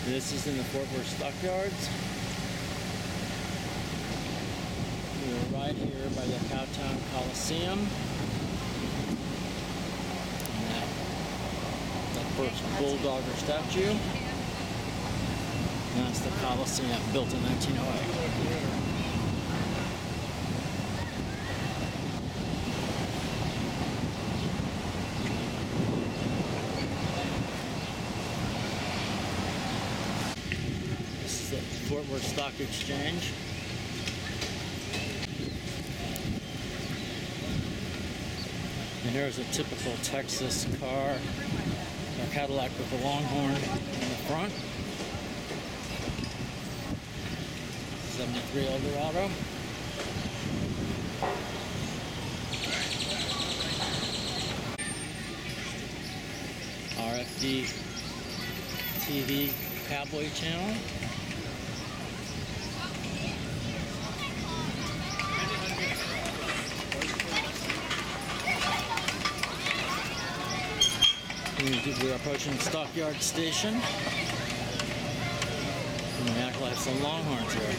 This is in the Fort Worth Stockyards. We are right here by the Cowtown Coliseum. And that first bulldogger statue. And that's the Coliseum, built in 1908. The Fort Worth Stock Exchange. And here's a typical Texas car, a Cadillac with a Longhorn in the front. 73 Eldorado. RFD TV Cowboy Channel. We're approaching Stockyards Station. And we actually have some Longhorns here.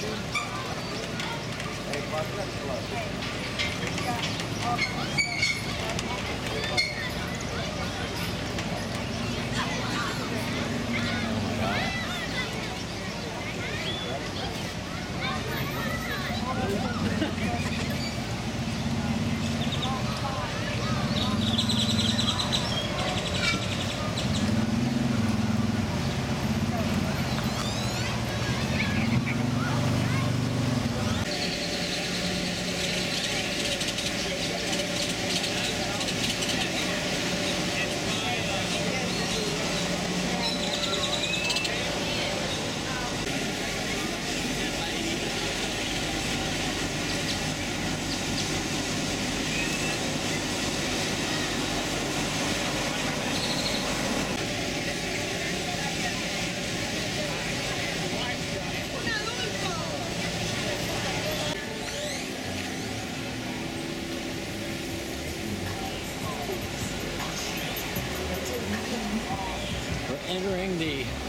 We're entering the